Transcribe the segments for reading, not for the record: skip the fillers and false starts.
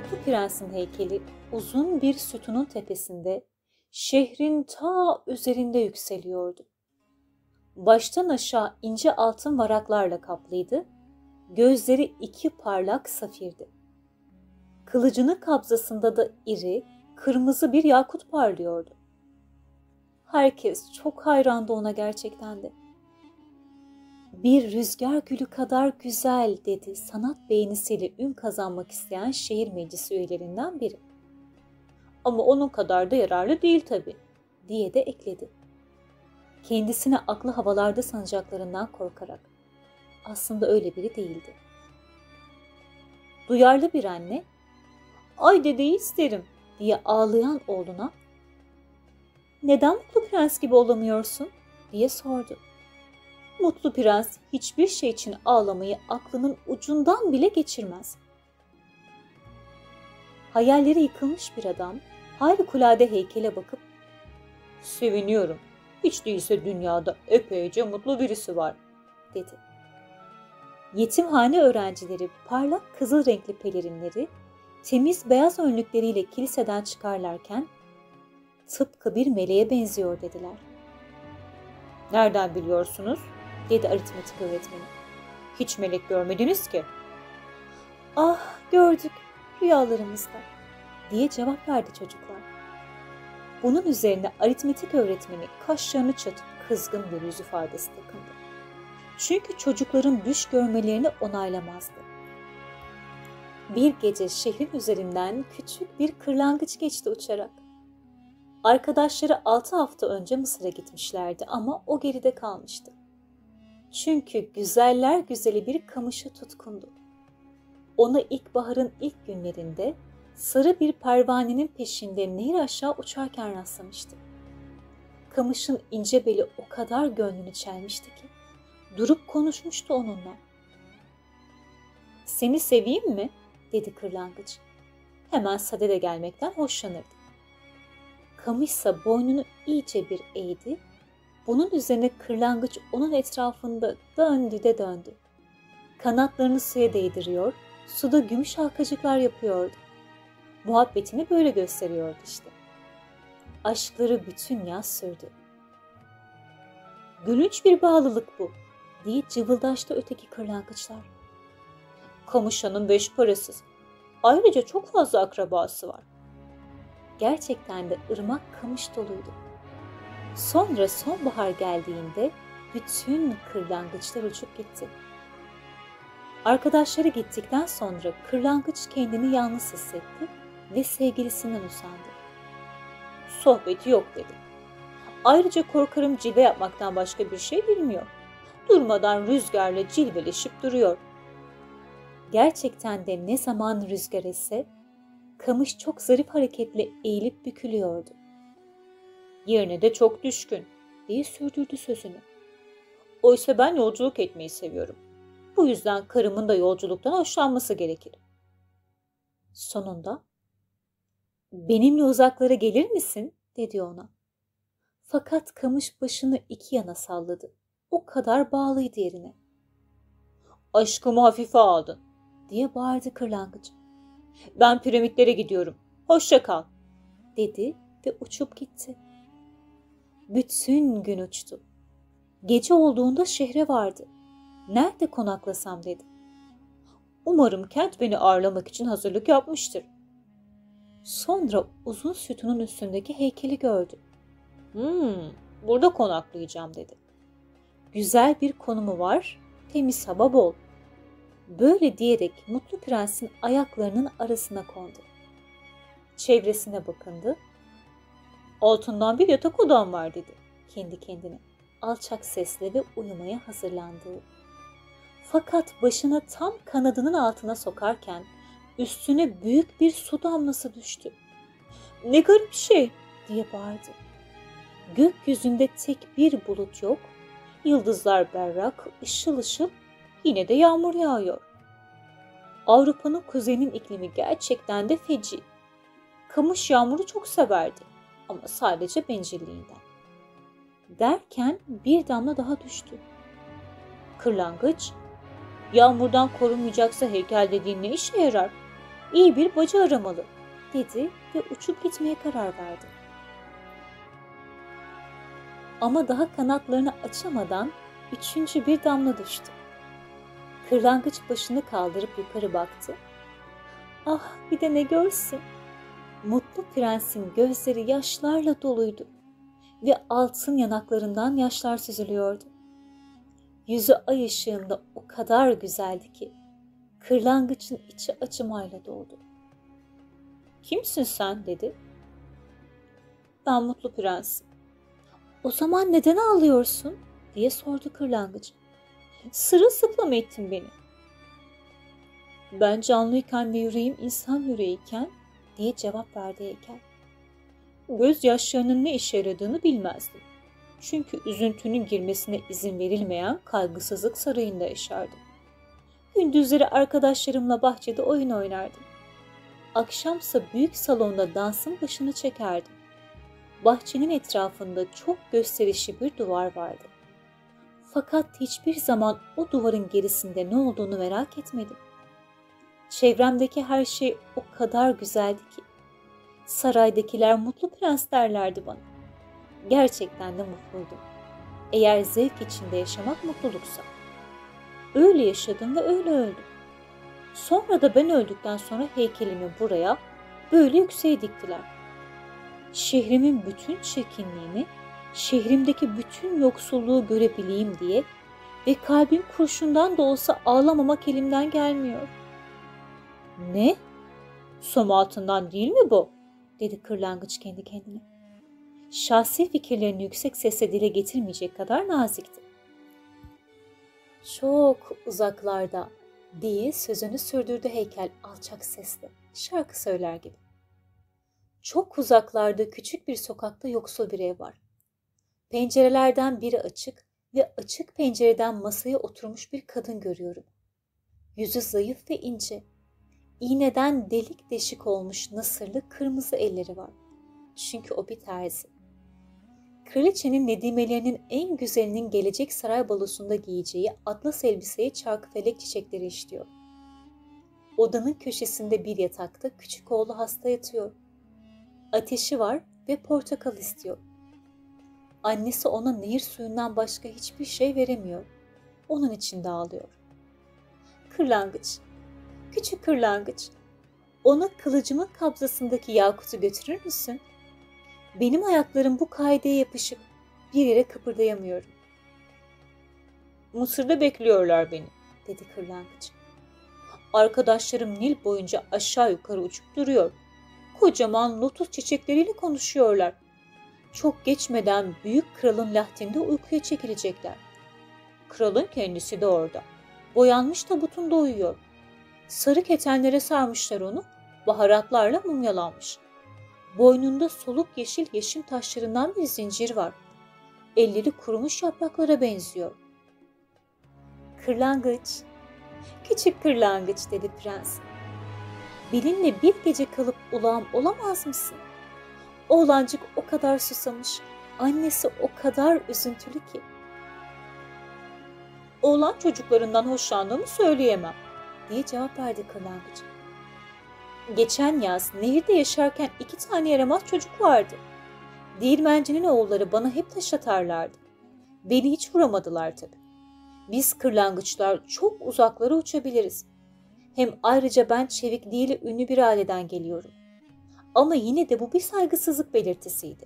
Mutlu Prens'in heykeli uzun bir sütunun tepesinde, şehrin ta üzerinde yükseliyordu. Baştan aşağı ince altın varaklarla kaplıydı, gözleri iki parlak safirdi. Kılıcının kabzasında da iri, kırmızı bir yakut parlıyordu. Herkes çok hayrandı ona gerçekten de. Bir rüzgar gülü kadar güzel dedi sanat beğenisiyle ün kazanmak isteyen şehir meclisi üyelerinden biri. Ama onun kadar da yararlı değil tabii, diye de ekledi. Kendisini aklı havalarda sanacaklarından korkarak. Aslında öyle biri değildi. Duyarlı bir anne, "Ay dedeyi isterim," diye ağlayan oğluna, "Neden Mutlu Prens gibi olamıyorsun?" diye sordu. Mutlu Prens hiçbir şey için ağlamayı aklının ucundan bile geçirmez. Hayalleri yıkılmış bir adam harikulade heykele bakıp, "Seviniyorum, hiç değilse dünyada epeyce mutlu birisi var," dedi. Yetimhane öğrencileri parlak kızıl renkli pelerinleri, temiz beyaz önlükleriyle kiliseden çıkarlarken, "Tıpkı bir meleğe benziyor," dediler. "Nereden biliyorsunuz?" dedi aritmetik öğretmeni. "Hiç melek görmediniz ki." "Ah, gördük rüyalarımızda," diye cevap verdi çocuklar. Bunun üzerine aritmetik öğretmeni kaşlarını çatıp kızgın bir yüz ifadesi takındı. Çünkü çocukların düş görmelerini onaylamazdı. Bir gece şehrin üzerinden küçük bir kırlangıç geçti uçarak. Arkadaşları 6 hafta önce Mısır'a gitmişlerdi ama o geride kalmıştı. Çünkü güzeller güzeli bir kamışa tutkundu. Onu ilkbaharın ilk günlerinde sarı bir pervanenin peşinde nehir aşağı uçarken rastlamıştı. Kamışın ince beli o kadar gönlünü çelmişti ki durup konuşmuştu onunla. "Seni seveyim mi?" dedi kırlangıç. Hemen sadede gelmekten hoşlanırdı. Kamışsa boynunu iyice bir eğdi. Bunun üzerine kırlangıç onun etrafında döndü de döndü. Kanatlarını suya değdiriyor, suda gümüş halkacıklar yapıyordu. Muhabbetini böyle gösteriyordu işte. Aşkları bütün yaz sürdü. "Gülünç bir bağlılık bu," diye cıvıldaştı öteki kırlangıçlar. "Kamışanın 5 parasız. Ayrıca çok fazla akrabası var." Gerçekten de ırmak kamış doluydu. Sonra sonbahar geldiğinde bütün kırlangıçlar uçup gitti. Arkadaşları gittikten sonra kırlangıç kendini yalnız hissetti ve sevgilisinden usandı. "Sohbeti yok," dedi. "Ayrıca korkarım cilve yapmaktan başka bir şey bilmiyor. Durmadan rüzgarla cilveleşip duruyor." Gerçekten de ne zaman rüzgar esse, kamış çok zarif hareketle eğilip bükülüyordu. "Yerine de çok düşkün," diye sürdürdü sözünü. "Oysa ben yolculuk etmeyi seviyorum. Bu yüzden karımın da yolculuktan hoşlanması gerekir." Sonunda, "Benimle uzaklara gelir misin?" dedi ona. Fakat kamış başını iki yana salladı. O kadar bağlıydı yerine. "Aşkımı hafife aldın," diye bağırdı kırlangıç. "Ben piramitlere gidiyorum. Hoşça kal," dedi ve uçup gitti. Bütün gün uçtu. Gece olduğunda şehre vardı. "Nerede konaklasam?" dedi. "Umarım kent beni ağırlamak için hazırlık yapmıştır." Sonra uzun sütunun üstündeki heykeli gördü. Burada konaklayacağım," dedi. "Güzel bir konumu var, temiz hava bol." Böyle diyerek Mutlu Prens'in ayaklarının arasına kondu. Çevresine bakındı. "Altından bir yatak odam var," dedi kendi kendine, alçak sesle ve uyumaya hazırlandığı. Fakat başını tam kanadının altına sokarken üstüne büyük bir su damlası düştü. "Ne garip şey," diye bağırdı. Gökyüzünde tek bir bulut yok, yıldızlar berrak, ışıl ışıl, yine de yağmur yağıyor. Avrupa'nın kuzeyinin iklimi gerçekten de feci. Kamış yağmuru çok severdi ama sadece bencilliğinden. Derken bir damla daha düştü. Kırlangıç, "Yağmurdan korunmayacaksa heykel dediğin ne işe yarar?" İyi bir bacı aramalı dedi ve uçup gitmeye karar verdi. Ama daha kanatlarını açamadan üçüncü bir damla düştü. Kırlangıç başını kaldırıp yukarı baktı. Ah, bir de ne görsün! Mutlu prensin gözleri yaşlarla doluydu ve altın yanaklarından yaşlar süzülüyordu. Yüzü ay ışığında o kadar güzeldi ki kırlangıçın içi acımayla doldu. "Kimsin sen?" dedi. "Ben Mutlu Prensim." "O zaman neden ağlıyorsun?" diye sordu kırlangıç. "Sırılsıklam ettin beni." "Ben canlıyken ve yüreğim insan yüreğiyken," diye cevap verdi heykel. "Gözyaşlarının ne işe yaradığını bilmezdim. Çünkü üzüntünün girmesine izin verilmeyen kaygısızlık sarayında yaşardım. Gündüzleri arkadaşlarımla bahçede oyun oynardım. Akşamsa büyük salonda dansın başını çekerdim. Bahçenin etrafında çok gösterişli bir duvar vardı. Fakat hiçbir zaman o duvarın gerisinde ne olduğunu merak etmedim. Çevremdeki her şey o kadar güzeldi ki saraydakiler mutlu prens derlerdi bana. Gerçekten de mutluydum. Eğer zevk içinde yaşamak mutluluksa. Öyle yaşadım ve öyle öldüm. Sonra da ben öldükten sonra heykelimi buraya böyle yükseğe diktiler. Şehrimin bütün çirkinliğini, şehrimdeki bütün yoksulluğu görebileyim diye ve kalbim kurşundan da olsa ağlamamak elimden gelmiyor." "Ne? Som altından değil mi bu?" dedi kırlangıç kendi kendine. Şahsi fikirlerini yüksek sesle dile getirmeyecek kadar nazikti. "Çok uzaklarda," diye sözünü sürdürdü heykel alçak sesle, şarkı söyler gibi. "Çok uzaklarda küçük bir sokakta yoksul bir ev var. Pencerelerden biri açık ve açık pencereden masaya oturmuş bir kadın görüyorum. Yüzü zayıf ve ince. İğneden delik deşik olmuş nasırlı kırmızı elleri var. Çünkü o bir terzi. Kraliçenin nedimelerinin en güzelinin gelecek saray balosunda giyeceği atlas elbiseye çarkıfelek çiçekleri işliyor. Odanın köşesinde bir yatakta küçük oğlu hasta yatıyor. Ateşi var ve portakal istiyor. Annesi ona nehir suyundan başka hiçbir şey veremiyor. Onun için de ağlıyor. Kırlangıç, küçük kırlangıç, ona kılıcımın kabzasındaki yakutu götürür müsün? Benim ayaklarım bu kaideye yapışık, bir yere kıpırdayamıyorum." "Mısır'da bekliyorlar beni," dedi kırlangıç. "Arkadaşlarım Nil boyunca aşağı yukarı uçup duruyor. Kocaman lotus çiçekleriyle konuşuyorlar. Çok geçmeden büyük kralın lahtinde uykuya çekilecekler. Kralın kendisi de orada. Boyanmış tabutunda uyuyor. Sarı ketenlere sarmışlar onu, baharatlarla mumyalanmış. Boynunda soluk yeşil yeşim taşlarından bir zincir var. Elleri kurumuş yapraklara benziyor." "Kırlangıç, küçük kırlangıç," dedi prens. "Benimle bir gece kalıp ulağım olamaz mısın? Oğlancık o kadar susamış, annesi o kadar üzüntülü ki." "Oğlan çocuklarından hoşlandığımı söyleyemem," diye cevap verdi kırlangıç. "Geçen yaz nehirde yaşarken 2 tane yaramaz çocuk vardı. Değirmencinin oğulları bana hep taş atarlardı. Beni hiç vuramadılar tabii. Biz kırlangıçlar çok uzaklara uçabiliriz. Hem ayrıca ben çevikliğiyle ünlü bir aileden geliyorum. Ama yine de bu bir saygısızlık belirtisiydi."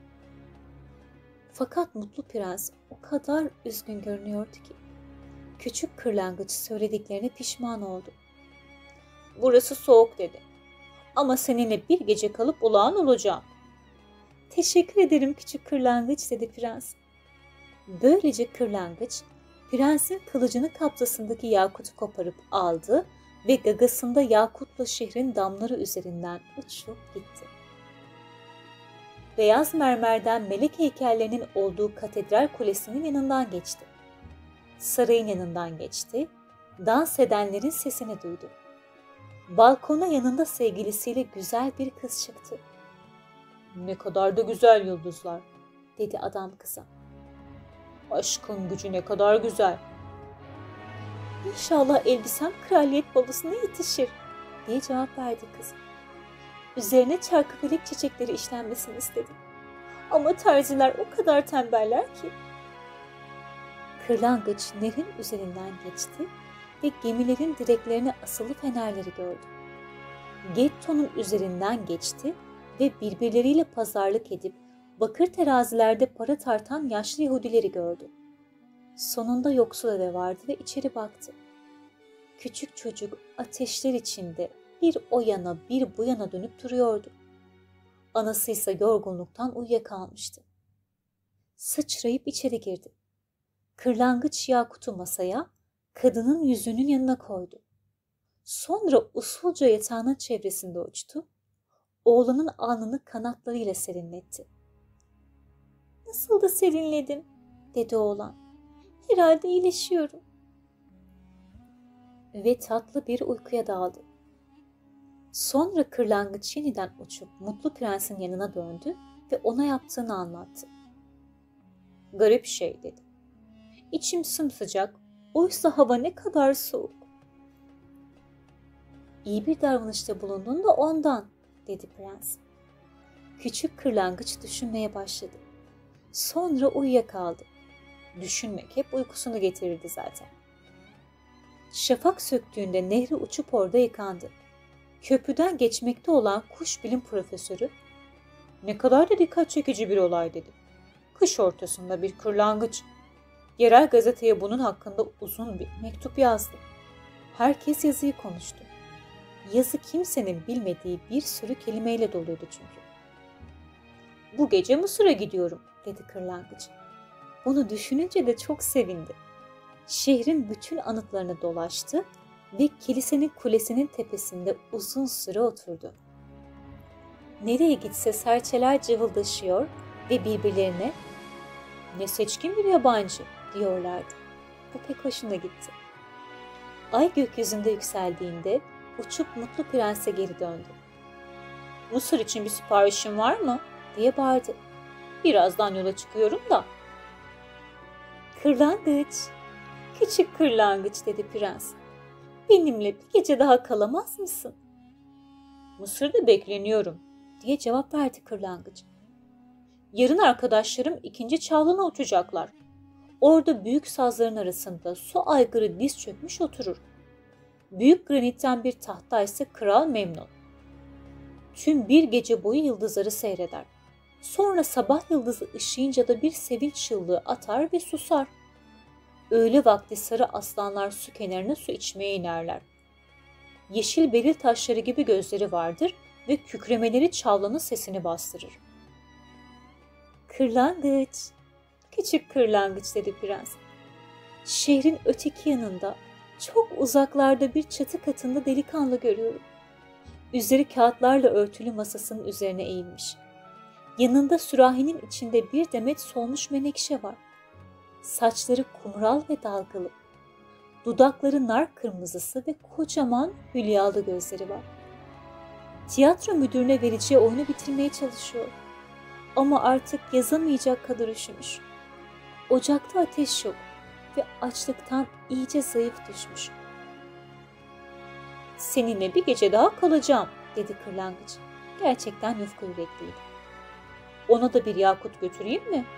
Fakat mutlu prens o kadar üzgün görünüyordu ki küçük kırlangıç söylediklerine pişman oldu. "Burası soğuk," dedi. "Ama seninle bir gece kalıp ulağın olacağım." "Teşekkür ederim küçük kırlangıç," dedi prens. Böylece kırlangıç prensin kılıcını kabzasındaki yakutu koparıp aldı ve gagasında yakutla şehrin damları üzerinden uçup gitti. Beyaz mermerden melek heykellerinin olduğu katedral kulesinin yanından geçti. Sarayın yanından geçti, dans edenlerin sesini duydu. Balkona yanında sevgilisiyle güzel bir kız çıktı. "Ne kadar da güzel yıldızlar," dedi adam kıza. "Aşkın gücü ne kadar güzel." "İnşallah elbisem kraliyet balosuna yetişir," diye cevap verdi kız. Üzerine çarkıfelek çiçekleri işlenmesini istedim. Ama terziler o kadar tembeller ki. Kırlangıç nehrin üzerinden geçti ve gemilerin direklerine asılı fenerleri gördü. Getto'nun üzerinden geçti ve birbirleriyle pazarlık edip bakır terazilerde para tartan yaşlı Yahudileri gördü. Sonunda yoksul eve vardı ve içeri baktı. Küçük çocuk ateşler içinde bir o yana bir bu yana dönüp duruyordu. Anası ise yorgunluktan uyuyakalmıştı. Sıçrayıp içeri girdi. Kırlangıç Yakut'u masaya, kadının yüzünün yanına koydu. Sonra usulca yatağının çevresinde uçtu. Oğlanın alnını kanatlarıyla serinletti. "Nasıl da serinledim," dedi oğlan. "Herhalde iyileşiyorum." Ve tatlı bir uykuya daldı. Sonra kırlangıç yeniden uçup Mutlu Prens'in yanına döndü ve ona yaptığını anlattı. "Garip şey," dedi. "İçim sımsıcak, oysa hava ne kadar soğuk." "İyi bir davranışta bulundun da ondan," dedi prens. Küçük kırlangıç düşünmeye başladı. Sonra uyuyakaldı. Düşünmek hep uykusunu getirirdi zaten. Şafak söktüğünde nehri uçup orada yıkandı. Köprüden geçmekte olan kuş bilim profesörü, "Ne kadar da dikkat çekici bir olay," dedi. "Kış ortasında bir kırlangıç." Yerel gazeteye bunun hakkında uzun bir mektup yazdı. Herkes yazıyı konuştu. Yazı kimsenin bilmediği bir sürü kelimeyle doluydu çünkü. "Bu gece Mısır'a gidiyorum," dedi kırlangıç. Bunu düşününce de çok sevindi. Şehrin bütün anıtlarını dolaştı ve kilisenin kulesinin tepesinde uzun süre oturdu. Nereye gitse serçeler cıvıldaşıyor ve birbirlerine "Ne seçkin bir yabancı," diyorlardı. Bu pek hoşuna gitti. Ay gökyüzünde yükseldiğinde uçup Mutlu Prens'e geri döndü. "Mısır için bir siparişin var mı?" diye bağırdı. "Birazdan yola çıkıyorum da." "Kırlangıç, küçük kırlangıç," dedi prens. "Benimle bir gece daha kalamaz mısın?" "Mısır'da bekleniyorum," diye cevap verdi kırlangıç. "Yarın arkadaşlarım 2. Çağlan'a uçacaklar. Orada büyük sazların arasında su aygırı diz çökmüş oturur. Büyük granitten bir tahta ise kral memnun. Tüm bir gece boyu yıldızları seyreder. Sonra sabah yıldızı ışıyınca da bir sevinç çığlığı atar ve susar. Öğle vakti sarı aslanlar su kenarına su içmeye inerler. Yeşil beril taşları gibi gözleri vardır ve kükremeleri Çağla'nın sesini bastırır." "Kırlangıç, küçük kırlangıç," dedi prens. "Şehrin öteki yanında, çok uzaklarda bir çatı katında delikanlı görüyorum. Üzeri kağıtlarla örtülü masasının üzerine eğilmiş. Yanında sürahinin içinde bir demet solmuş menekşe var. Saçları kumral ve dalgalı. Dudakları nar kırmızısı ve kocaman hülyalı gözleri var. Tiyatro müdürüne vereceği oyunu bitirmeye çalışıyor. Ama artık yazamayacak kadar üşümüş. Ocakta ateş yok ve açlıktan iyice zayıf düşmüş." "Seninle bir gece daha kalacağım," dedi kırlangıç. Gerçekten yufka yürekliydi. "Ona da bir yakut götüreyim mi?"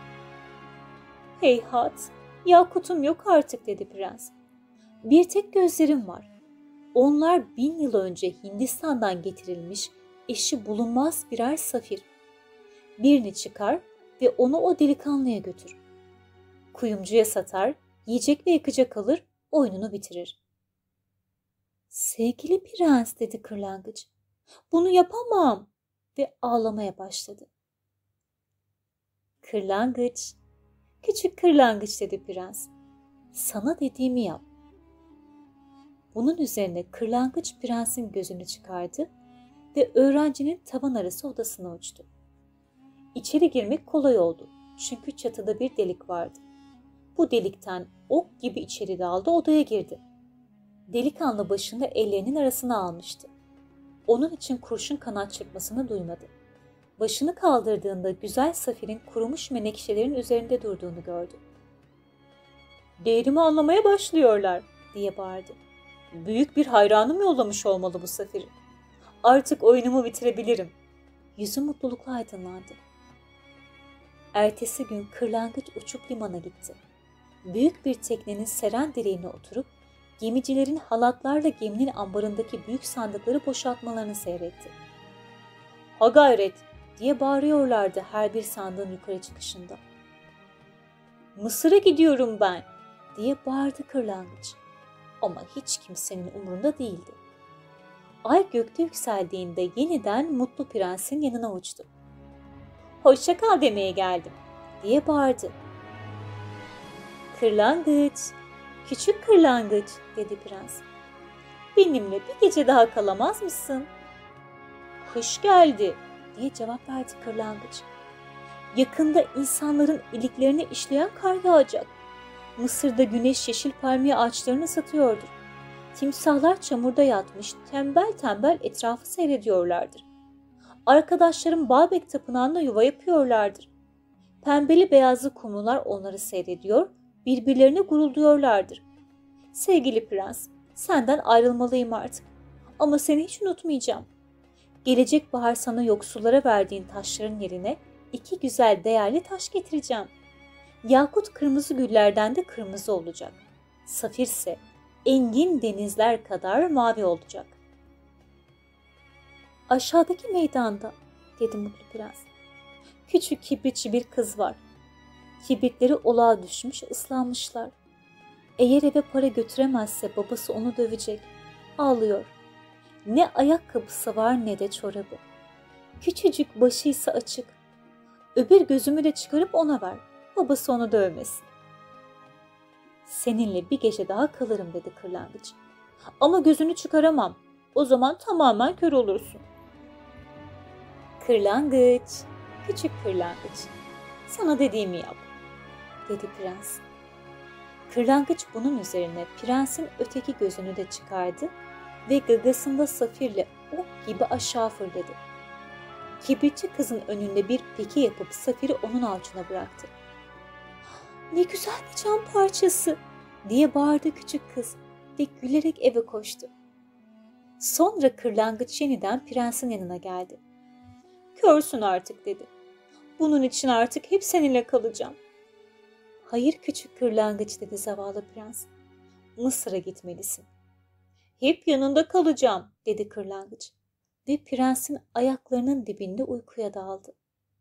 "Heyhat, yakutum yok artık," dedi prens. "Bir tek gözlerim var. Onlar 1000 yıl önce Hindistan'dan getirilmiş eşi bulunmaz birer safir. Birini çıkar ve onu o delikanlıya götür. Kuyumcuya satar, yiyecek ve yakacak alır, oyununu bitirir." "Sevgili prens," dedi kırlangıç, "bunu yapamam," ve ağlamaya başladı. "Kırlangıç, küçük kırlangıç," dedi prens, "sana dediğimi yap." Bunun üzerine kırlangıç prensin gözünü çıkardı ve öğrencinin tavan arası odasına uçtu. İçeri girmek kolay oldu çünkü çatıda bir delik vardı. Bu delikten ok gibi içeri daldı, odaya girdi. Delikanlı başını ellerinin arasına almıştı. Onun için kurşun kanat çırpmasını duymadı. Başını kaldırdığında güzel safirin kurumuş menekşelerin üzerinde durduğunu gördü. "Değerimi anlamaya başlıyorlar," diye bağırdı. Büyük bir hayranım yollamış olmalı bu seferi. Artık oyunumu bitirebilirim. Yüzü mutlulukla aydınlandı. Ertesi gün kırlangıç uçup limana gitti. Büyük bir teknenin seren direğine oturup gemicilerin halatlarla geminin ambarındaki büyük sandıkları boşaltmalarını seyretti. "Ha gayret!" diye bağırıyorlardı her bir sandığın yukarı çıkışında. "Mısır'a gidiyorum ben!" diye bağırdı kırlangıç. Ama hiç kimsenin umurunda değildi. Ay gökte yükseldiğinde yeniden Mutlu Prens'in yanına uçtu. "Hoşça kal demeye geldim," diye bağırdı. "Kırlangıç, küçük kırlangıç," dedi prens. "Benimle bir gece daha kalamaz mısın?" "Kış geldi," diye cevap verdi kırlangıç. "Yakında insanların iliklerine işleyen kar yağacak. Mısır'da güneş yeşil palmiye ağaçlarını ısıtıyordur. Timsahlar çamurda yatmış, tembel tembel etrafı seyrediyorlardır. Arkadaşlarım Baalbek tapınağında yuva yapıyorlardır. Pembeli beyazlı kumrular onları seyrediyor, birbirlerine gurulduyorlardır. Sevgili prens, senden ayrılmalıyım artık. Ama seni hiç unutmayacağım. Gelecek bahar sana yoksullara verdiğin taşların yerine 2 güzel değerli taş getireceğim. Yakut kırmızı güllerden de kırmızı olacak. Safirse engin denizler kadar mavi olacak." "Aşağıdaki meydanda," dedi Mutlu Prens, "küçük kibritçi bir kız var. Kibritleri olağa düşmüş, ıslanmışlar. Eğer eve para götüremezse babası onu dövecek. Ağlıyor. Ne ayakkabısı var ne de çorabı. Küçücük başı ise açık. Öbür gözümü de çıkarıp ona ver. Babası onu dövmesin." "Seninle bir gece daha kalırım," dedi kırlangıç. "Ama gözünü çıkaramam. O zaman tamamen kör olursun." "Kırlangıç, küçük kırlangıç, sana dediğimi yap," dedi prens. Kırlangıç bunun üzerine prensin öteki gözünü de çıkardı ve gagasında safirle ok gibi aşağı fırladı. Kibritçi kızın önünde bir peki yapıp safiri onun avucuna bıraktı. "Ne güzel bir cam parçası," diye bağırdı küçük kız ve gülerek eve koştu. Sonra kırlangıç yeniden prensin yanına geldi. "Körsün artık," dedi. "Bunun için artık hep seninle kalacağım." "Hayır küçük kırlangıç," dedi zavallı prens. "Mısır'a gitmelisin." "Hep yanında kalacağım," dedi kırlangıç ve prensin ayaklarının dibinde uykuya daldı.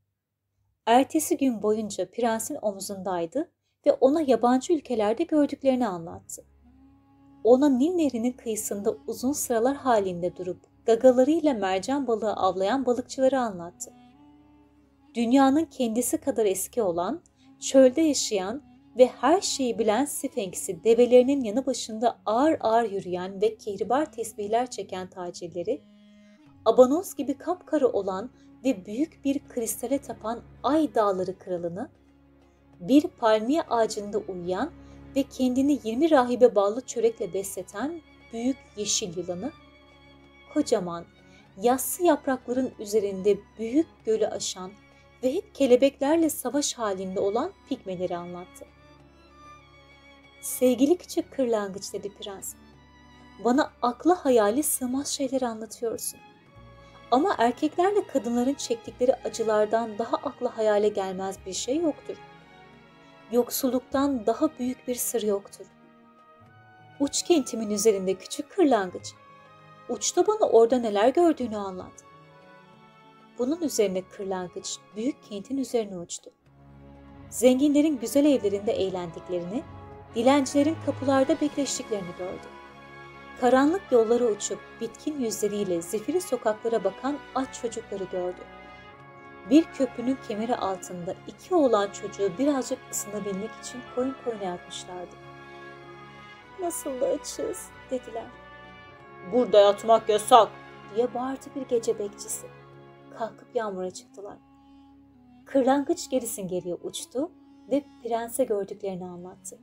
Ertesi gün boyunca prensin omzundaydı ve ona yabancı ülkelerde gördüklerini anlattı. Ona Nil Nehri'nin kıyısında uzun sıralar halinde durup gagalarıyla mercan balığı avlayan balıkçıları anlattı. Dünyanın kendisi kadar eski olan, çölde yaşayan ve her şeyi bilen Sphinx'i develerinin yanı başında ağır ağır yürüyen ve kehribar tesbihler çeken tacirleri, abanoz gibi kapkara olan ve büyük bir kristale tapan Ay Dağları kralını, bir palmiye ağacında uyuyan ve kendini 20 rahibe ballı çörekle besleten büyük yeşil yılanı, kocaman, yassı yaprakların üzerinde büyük gölü aşan ve hep kelebeklerle savaş halinde olan pigmeleri anlattı. "Sevgili küçük kırlangıç," dedi prens, "bana akla hayali sığmaz şeyler anlatıyorsun. Ama erkeklerle kadınların çektikleri acılardan daha akla hayale gelmez bir şey yoktur. Yoksulluktan daha büyük bir sır yoktur. Uç kentimin üzerinde küçük kırlangıç. Uç da bana orada neler gördüğünü anlat." Bunun üzerine kırlangıç büyük kentin üzerine uçtu. Zenginlerin güzel evlerinde eğlendiklerini, dilencilerin kapılarda bekleştiklerini gördü. Karanlık yollara uçup bitkin yüzleriyle zifiri sokaklara bakan aç çocukları gördü. Bir köprünün kemeri altında 2 oğlan çocuğu birazcık ısınabilmek için koyun koyuna yatmışlardı. "Nasıl da açız," dediler. "Burada yatmak yasak," diye bağırdı bir gece bekçisi. Kalkıp yağmura çıktılar. Kırlangıç gerisin geriye uçtu ve prense gördüklerini anlattı.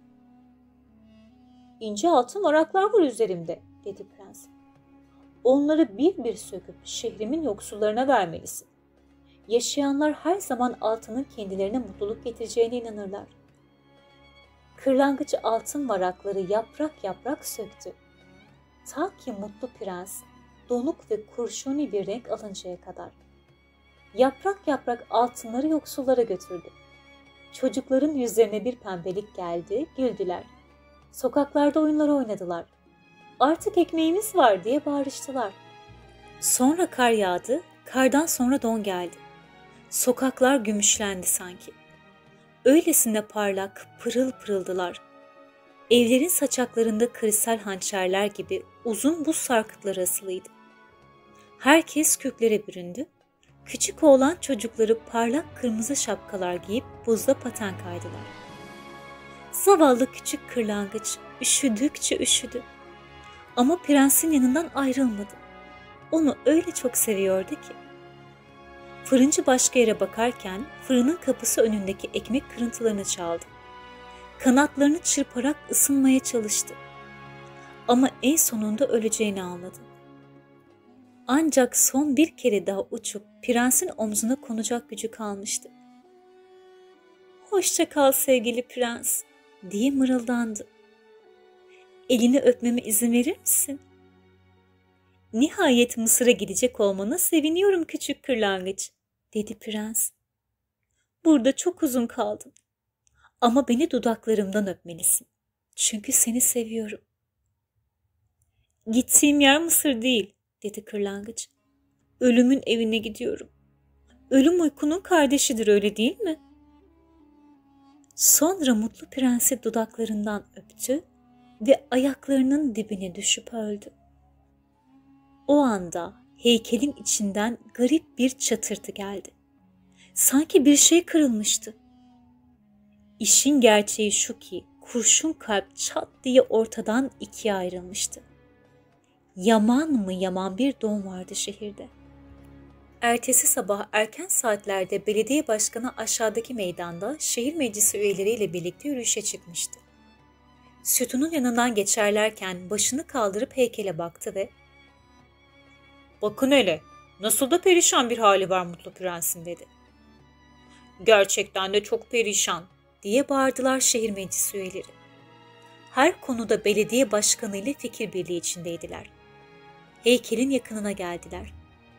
"İnce altın varaklar var üzerimde," dedi prens. "Onları bir bir söküp şehrimin yoksullarına vermelisin. Yaşayanlar her zaman altının kendilerine mutluluk getireceğine inanırlar." Kırlangıç altın varakları yaprak yaprak söktü. Ta ki Mutlu Prens donuk ve kurşuni bir renk alıncaya kadar. Yaprak yaprak altınları yoksullara götürdü. Çocukların yüzlerine bir pembelik geldi, güldüler. Sokaklarda oyunlar oynadılar. Artık ekmeğimiz var diye bağırıştılar. Sonra kar yağdı, kardan sonra don geldi. Sokaklar gümüşlendi sanki. Öylesine parlak, pırıl pırıldılar. Evlerin saçaklarında kristal hançerler gibi uzun buz sarkıtları asılıydı. Herkes köklere büründü. Küçük oğlan çocukları parlak kırmızı şapkalar giyip buzda paten kaydılar. Zavallı küçük kırlangıç üşüdükçe üşüdü. Ama prensin yanından ayrılmadı. Onu öyle çok seviyordu ki. Fırıncı başka yere bakarken fırının kapısı önündeki ekmek kırıntılarını çaldı. Kanatlarını çırparak ısınmaya çalıştı. Ama en sonunda öleceğini anladı. Ancak son bir kere daha uçup prensin omzuna konacak gücü kalmıştı. "Hoşça kal sevgili prens," diye mırıldandı. "Elini öpmeme izin verir misin?" "Nihayet Mısır'a gidecek olmana seviniyorum küçük kırlangıç," dedi prens. "Burada çok uzun kaldın. Ama beni dudaklarımdan öpmelisin. Çünkü seni seviyorum." "Gittiğim yer Mısır değil," dedi kırlangıç. "Ölümün evine gidiyorum. Ölüm uykunun kardeşidir, öyle değil mi?" Sonra Mutlu Prens'i dudaklarından öptü ve ayaklarının dibine düşüp öldü. O anda heykelin içinden garip bir çatırtı geldi. Sanki bir şey kırılmıştı. İşin gerçeği şu ki kurşun kalp çat diye ortadan ikiye ayrılmıştı. Yaman mı yaman bir don vardı şehirde. Ertesi sabah erken saatlerde belediye başkanı aşağıdaki meydanda şehir meclisi üyeleriyle birlikte yürüyüşe çıkmıştı. Sütunun yanından geçerlerken başını kaldırıp heykele baktı ve "Bakın hele, nasıl da perişan bir hali var Mutlu Prens'in," dedi. "Gerçekten de çok perişan," diye bağırdılar şehir meclisi üyeleri. Her konuda belediye başkanı ile fikir birliği içindeydiler. Heykelin yakınına geldiler.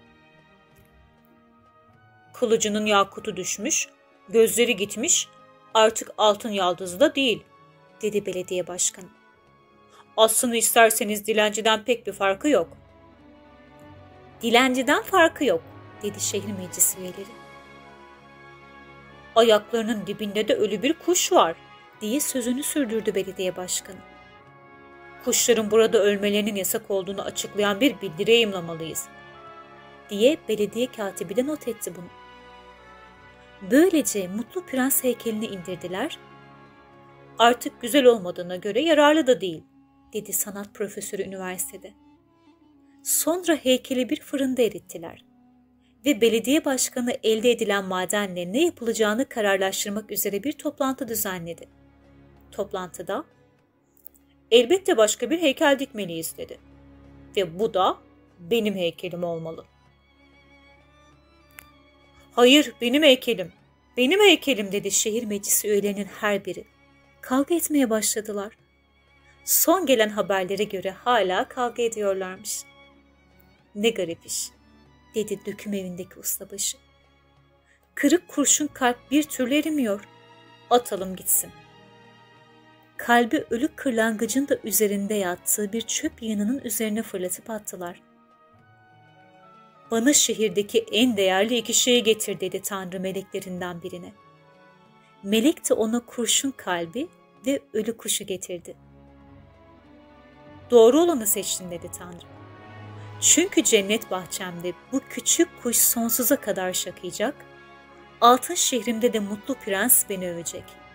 "Kılıcının yakutu düşmüş, gözleri gitmiş, artık altın yaldızı da değil," dedi belediye başkanı. "Aslını isterseniz dilenciden pek bir farkı yok." "Dilenciden farkı yok," dedi şehir meclisi üyeleri. "Ayaklarının dibinde de ölü bir kuş var," diye sözünü sürdürdü belediye başkanı. "Kuşların burada ölmelerinin yasak olduğunu açıklayan bir bildiri yayımlamalıyız," diye belediye katibi de not etti bunu. Böylece Mutlu Prens heykelini indirdiler. "Artık güzel olmadığına göre yararlı da değil," dedi sanat profesörü üniversitede. Sonra heykeli bir fırında erittiler ve belediye başkanı elde edilen madenle ne yapılacağını kararlaştırmak üzere bir toplantı düzenledi. Toplantıda, "Elbette başka bir heykel dikmeliyiz," dedi. "Ve bu da benim heykelim olmalı." "Hayır, benim heykelim, benim heykelim," dedi şehir meclisi üyelerinin her biri. Kavga etmeye başladılar. Son gelen haberlere göre hala kavga ediyorlarmış. "Ne garip iş," dedi döküm evindeki ustabaşı. "Kırık kurşun kalp bir türlü erimiyor. Atalım gitsin." Kalbi ölü kırlangıcın da üzerinde yattığı bir çöp yığınının üzerine fırlatıp attılar. "Bana şehirdeki en değerli iki şeyi getir," dedi Tanrı meleklerinden birine. Melek de ona kurşun kalbi ve ölü kuşu getirdi. "Doğru olanı seçtin," dedi Tanrı. "Çünkü cennet bahçemde bu küçük kuş sonsuza kadar şakıyacak, altın şehrimde de Mutlu Prens beni övecek."